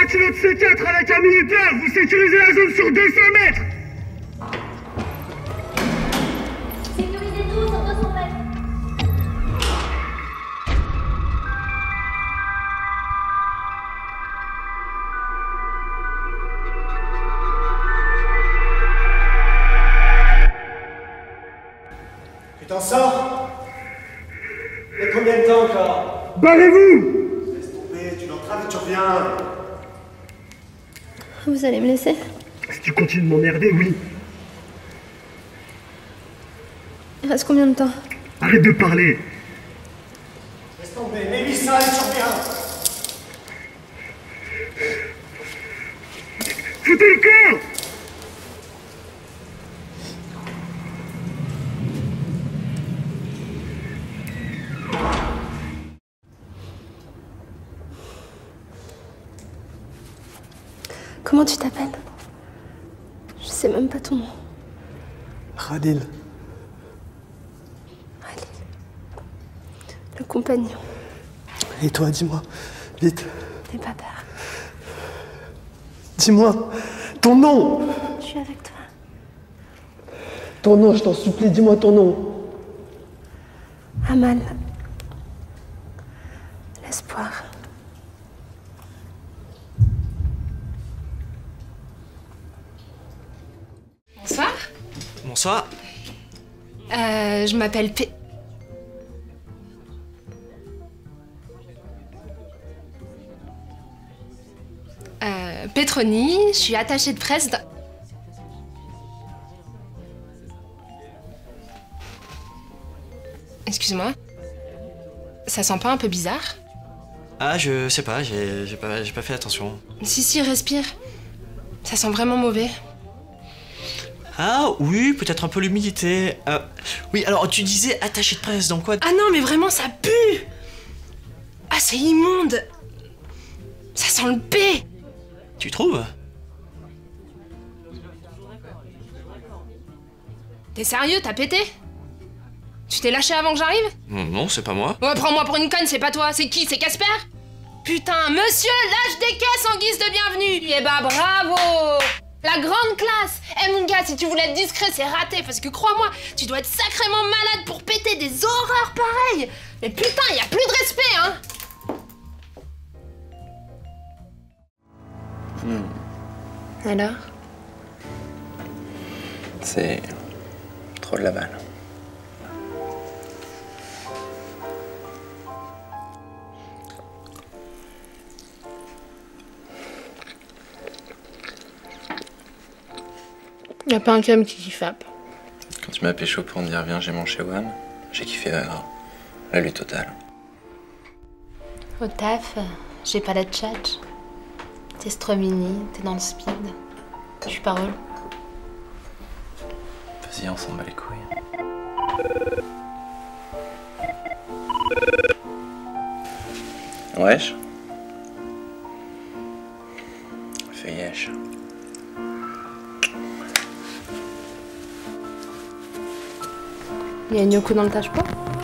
bâtiment de C4 avec un militaire. Vous sécurisez la zone sur 200 mètres. Sécurisez tout sur 200 mètres. Tu t'en sors? Et combien de temps encore? Barrez-vous! Laisse tomber, tu l'entraves et tu reviens. Vous allez me laisser? Si tu continues de m'emmerder, oui. Il reste combien de temps? Arrête de parler. Laisse tomber, Mélissa et tu reviens. Foutez le camp! Comment tu t'appelles? Je sais même pas ton nom. Khalil. Khalil. Le compagnon. Et toi, dis-moi, vite. N'aie pas peur. Dis-moi, ton nom. Je suis avec toi. Ton nom, je t'en supplie, dis-moi ton nom. Amal. L'espoir. Bonsoir. Bonsoir. Je m'appelle Petroni, je suis attachée de presse dans... Excuse-moi. Ça sent pas un peu bizarre? Ah, je sais pas, j'ai pas fait attention. Si, respire. Ça sent vraiment mauvais. Ah oui, peut-être un peu l'humidité. Oui, alors tu disais attaché de presse, dans quoi? Ah non, mais vraiment, ça pue! Ah, c'est immonde! Ça sent le P! Tu trouves? T'es sérieux, t'as pété? Tu t'es lâché avant que j'arrive? Non, c'est pas moi. Ouais, prends-moi pour une conne, c'est pas toi, c'est qui? C'est Casper? Putain, monsieur, lâche des caisses en guise de bienvenue! Eh bah, bravo! La grande classe! Eh mon gars, si tu voulais être discret, c'est raté, parce que crois-moi, tu dois être sacrément malade pour péter des horreurs pareilles! Mais putain, y a plus de respect, hein! Alors? C'est trop de la balle. Y a pas un cum qui kiffe. Quand tu m'as pécho pour me dire viens, j'ai mon chez WAM, j'ai kiffé la lutte totale. Au taf, j'ai pas la tchatch. T'es stromini, t'es dans le speed. Je suis parole. Vas-y, on s'en bat les couilles. Wesh. Fais yesh. Y'a une Yoko dans le tâche pas?